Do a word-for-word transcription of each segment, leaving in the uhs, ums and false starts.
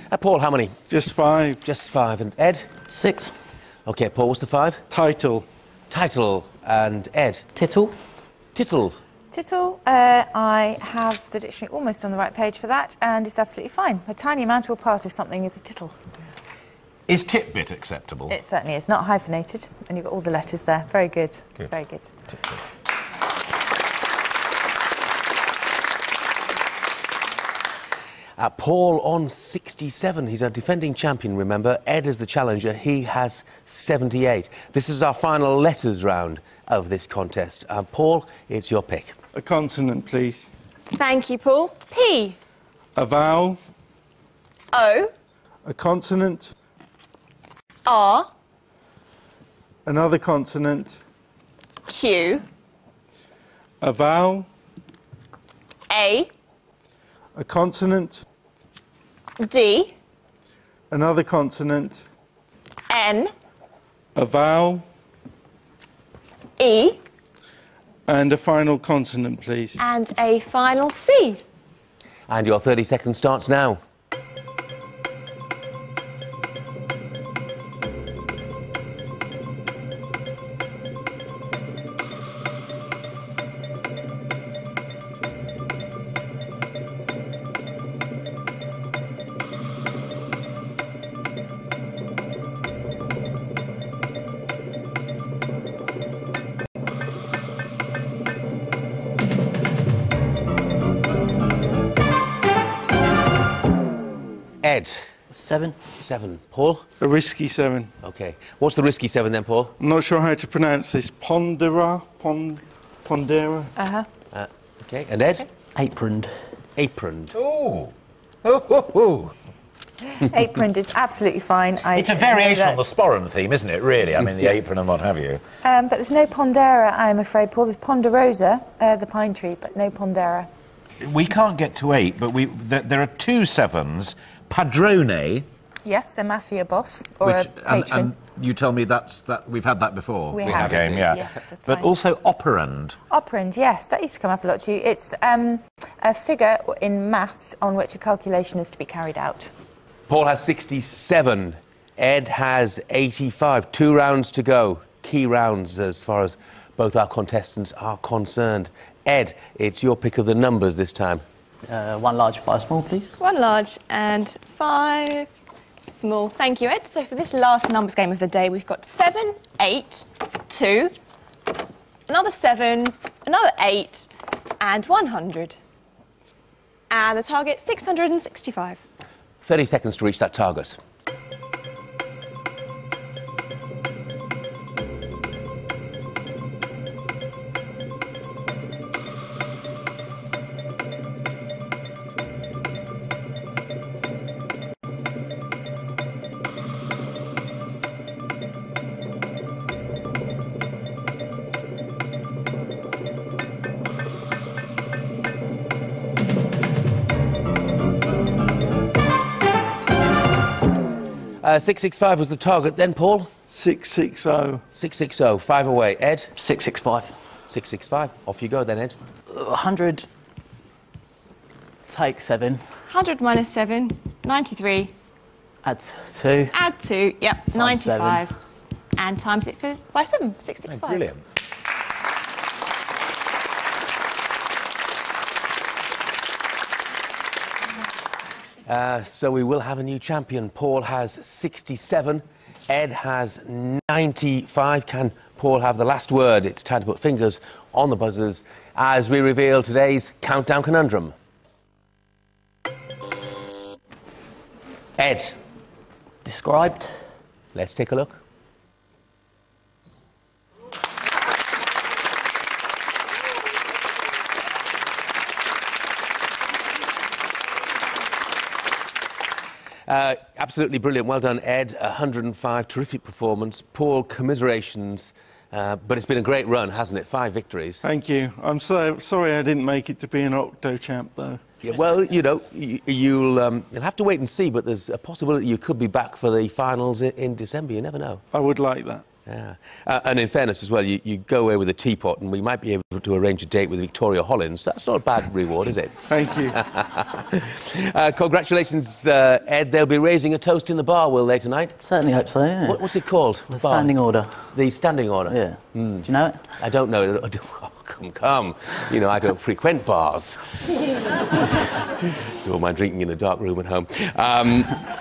Uh, Paul, how many? Just five. Just five. And Ed? Six. OK, Paul, what's the five? Title. Title. And Ed? Tittle. Tittle. Tittle, uh, I have the dictionary almost on the right page for that, and it's absolutely fine. A tiny amount or part of something is a tittle. Is titbit acceptable? It certainly is. Not hyphenated, and you've got all the letters there. Very good. Good. Very good. Uh, Paul on sixty-seven. He's a defending champion, remember. Ed is the challenger. He has seventy-eight. This is our final letters round of this contest. Uh, Paul, it's your pick. A consonant, please. Thank you, Paul. P. A vowel. O. A consonant. R. Another consonant. Q. A vowel. A. A consonant. D. Another consonant. N. A vowel. E. And a final consonant, please. And a final C. And your thirty seconds starts now. Ed? Seven. Seven. Paul? A risky seven. OK. What's the risky seven then, Paul? I'm not sure how to pronounce this. Pondera? Pond... Pondera? Uh-huh. Uh, OK. And Ed? Aproned. Aproned. Oh. Oh, oh, oh. Aproned is absolutely fine. I It's a know variation that. on the sporran theme, isn't it, really? I mean, the apron and what have you. Um, but there's no Pondera, I'm afraid, Paul. There's Ponderosa, uh, the pine tree, but no Pondera. We can't get to eight, but we th there are two sevens. Padrone, Yes, a mafia boss or which, a patron. and, and you tell me that's that we've had that before. We in have. the game, yeah. Yeah, that's but fine. also operand. Operand, yes, that used to come up a lot too. It's um, a figure in maths on which a calculation is to be carried out. Paul has sixty-seven. Ed has eighty-five. Two rounds to go. Key rounds as far as both our contestants are concerned. Ed, it's your pick of the numbers this time. Uh, one large, five small, please. One large and five small. Thank you, Ed. So for this last numbers game of the day, we've got seven, eight, two, another seven, another eight, and one hundred. And the target, six hundred sixty-five. thirty seconds to reach that target. Uh, six six five was the target then, Paul? six six zero. six six zero. Five away. Ed? Six six five. six six five. Off you go then, Ed. A hundred. Take seven. one hundred minus seven, ninety-three. Add two. Add two, yep, Times ninety-five. seven. And times it for by seven, six six five. Brilliant. Uh, so we will have a new champion. Paul has sixty-seven. Ed has ninety-five. Can Paul have the last word? It's time to put fingers on the buzzers as we reveal today's Countdown Conundrum. Ed. Described. Let's take a look. Uh, absolutely brilliant. Well done, Ed. one hundred and five. Terrific performance. Paul, commiserations. Uh, but it's been a great run, hasn't it? Five victories. Thank you. I'm so sorry I didn't make it to be an octo champ, though. Yeah, well, you know, y you'll, um, you'll have to wait and see, but there's a possibility you could be back for the finals in, in December. You never know. I would like that. Yeah. Uh, and in fairness as well, you, you go away with a teapot and we might be able to arrange a date with Victoria Hollins. That's not a bad reward, is it? Thank you. uh, congratulations, uh, Ed. They'll be raising a toast in the bar, will they, tonight? Certainly hope so, yeah. What, what's it called? The bar? standing order. The standing order? Yeah. Mm. Do you know it? I don't know it. Oh, come, come. You know, I don't frequent bars. Do all my drinking in a dark room at home. Um,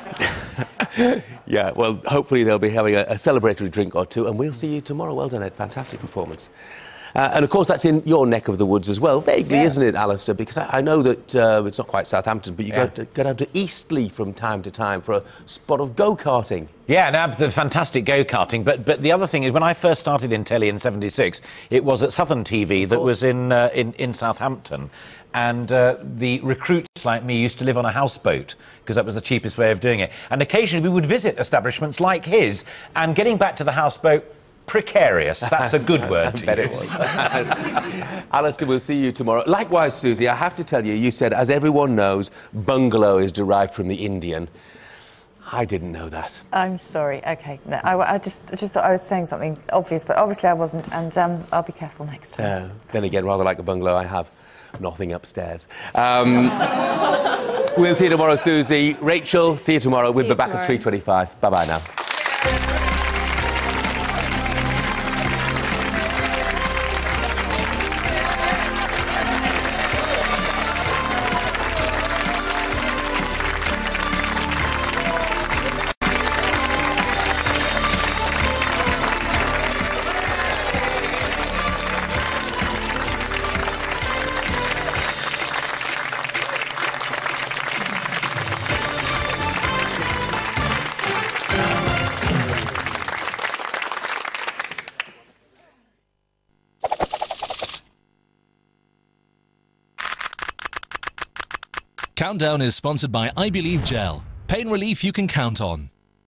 yeah, well, hopefully they'll be having a, a celebratory drink or two, and we'll see you tomorrow. Well done, Ed. Fantastic performance. Uh, and, of course, that's in your neck of the woods as well, vaguely, Yeah. isn't it, Alistair? Because I, I know that uh, it's not quite Southampton, but you Yeah. go, to, go down to Eastleigh from time to time for a spot of go-karting. Yeah, no, the fantastic go-karting. But but the other thing is, when I first started in telly in seventy-six, it was at Southern T V that was in, uh, in in Southampton, and uh, the recruits like me used to live on a houseboat because that was the cheapest way of doing it. And occasionally we would visit establishments like his, and getting back to the houseboat, precarious. That's a good word to use. Alistair, we'll see you tomorrow. Likewise, Susie, I have to tell you, you said, as everyone knows, bungalow is derived from the Indian. I didn't know that. I'm sorry. OK. No, I, I just I just thought I was saying something obvious, but obviously I wasn't, and um, I'll be careful next time. Uh, then again, rather like a bungalow, I have nothing upstairs. Um, we'll see you tomorrow, Susie. Rachel, see you tomorrow. We'll See be you back tomorrow. at three twenty-five. Bye-bye now. Countdown is sponsored by I Believe Gel. Pain relief you can count on.